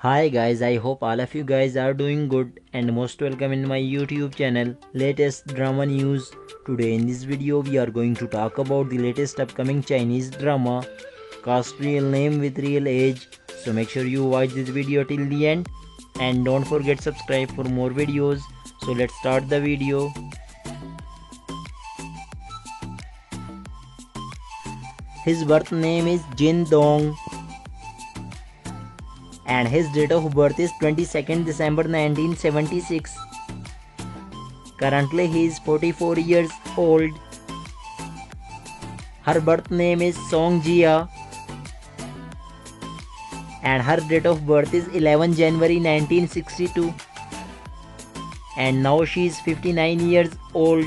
Hi guys, I hope all of you guys are doing good and most welcome in my YouTube channel latest drama news. Today in this video we are going to talk about the latest upcoming Chinese drama Cast Real Name with Real Age. So make sure you watch this video till the end and don't forget subscribe for more videos. So let's start the video. His birth name is Jin Dong and his date of birth is 22nd December 1976. Currently he is 44 years old. Her birth name is Song Jia and her date of birth is 11 January 1962 and now she is 59 years old.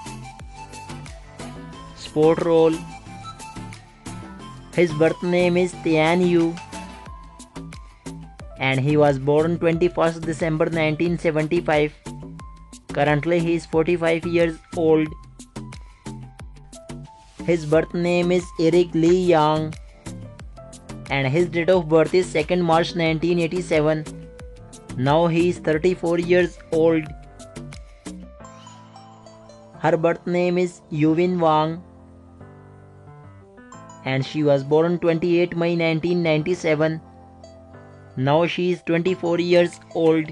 Sport role. His birth name is Tian Yu and he was born 21st December 1975. Currently he is 45 years old. His birth name is Eric Lee Yang and his date of birth is 2nd March 1987. Now he is 34 years old. Her birth name is Yuvin Wang and she was born 28 May 1997. Now she is 24 years old.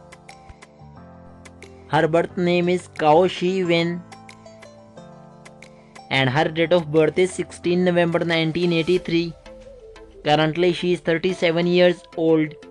Her birth name is Kao Shi Wen and her date of birth is 16 November 1983. Currently she is 37 years old.